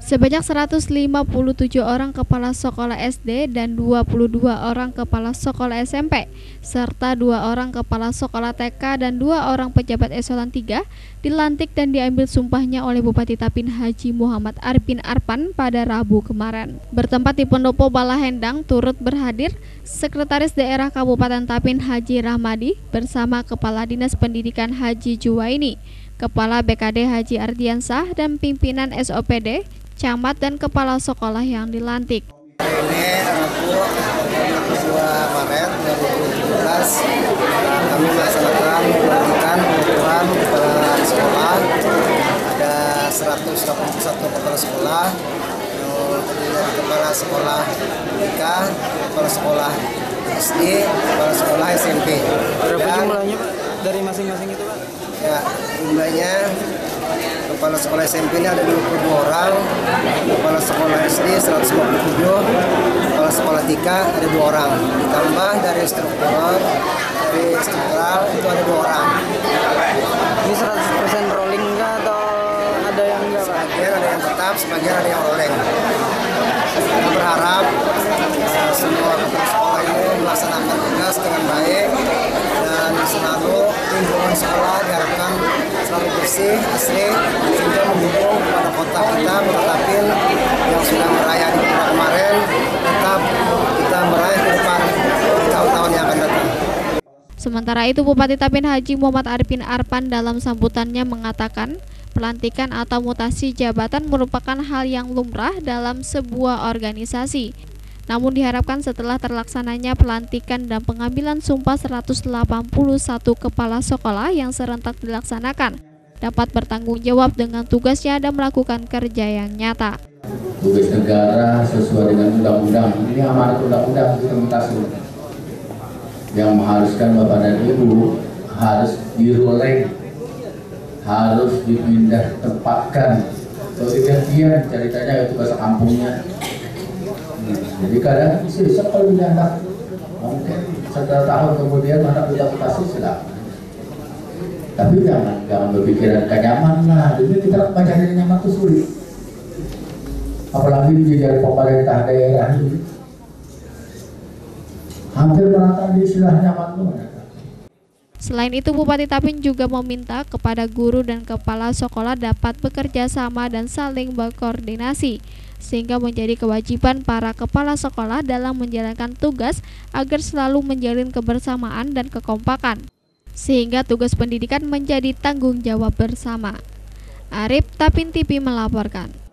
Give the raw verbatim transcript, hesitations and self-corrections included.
Sebanyak seratus lima puluh tujuh orang kepala sekolah S D dan dua puluh dua orang kepala sekolah S M P, serta dua orang kepala sekolah T K dan dua orang pejabat eselon tiga dilantik dan diambil sumpahnya oleh Bupati Tapin Haji Muhammad Arifin Arpan pada Rabu kemarin. Bertempat di Pendopo Balahendang turut berhadir Sekretaris Daerah Kabupaten Tapin Haji Rahmadi bersama Kepala Dinas Pendidikan Haji Juwaini, Kepala B K D Haji Ardiansah, dan pimpinan S O P D, camat dan kepala sekolah yang dilantik. Ini Rabu dua Maret dua ribu tujuh belas kami melaksanakan pelantikan pengukuran kepala sekolah. Ada seratus delapan puluh satu kepala sekolah, dari kepala sekolah T K, kepala sekolah S D, kepala sekolah S M P. Berapa jumlahnya Pak dari masing-masing itu Pak? Ya, jumlahnya kepala sekolah S M P ini ada dua puluh dua orang, kepala sekolah S D seratus lima puluh tujuh, kepala sekolah T K ada dua orang, ditambah dari struktural, dari struktural itu ada dua orang. Ini seratus persen rolling enggak atau ada yang enggak Pak? Sebagian ada yang tetap, sebagian ada yang rolling. Kita berharap uh, semua kepala sekolah ini melaksanakan tugas dengan baik dan selalu lingkungan sekolah diharapkan selalu bersih, asri, sehingga mendukung kepada kota kita, Kota Tapin yang sudah merayakan kemarin, tetap kita meraih ke depan di tahun-tahun yang akan datang. Sementara itu, Bupati Tapin Haji Muhammad Arifin Arpan dalam sambutannya mengatakan, pelantikan atau mutasi jabatan merupakan hal yang lumrah dalam sebuah organisasi. Namun diharapkan setelah terlaksananya pelantikan dan pengambilan sumpah seratus delapan puluh satu kepala sekolah yang serentak dilaksanakan, dapat bertanggung jawab dengan tugasnya dan melakukan kerja yang nyata. Tugas negara sesuai dengan undang-undang, ini amanat undang-undang implementasi yang mengharuskan Bapak dan Ibu harus diroleng, harus dipindah tempatkan. Kemudian ceritanya itu ke kampungnya. Jadi kadang sisa kalau punya anak, mungkin setelah tahun kemudian anak sudah kasih silakan. Tapi jangan jangan berpikiran kenyaman lah. Jadi kita mencari nyaman itu sulit. Apalagi jadi pemerintah daerah ini. Hampir merata di istilah nyaman itu. Selain itu, Bupati Tapin juga meminta kepada guru dan kepala sekolah dapat bekerja sama dan saling berkoordinasi, sehingga menjadi kewajiban para kepala sekolah dalam menjalankan tugas agar selalu menjalin kebersamaan dan kekompakan, sehingga tugas pendidikan menjadi tanggung jawab bersama. Arif, Tapin T V melaporkan.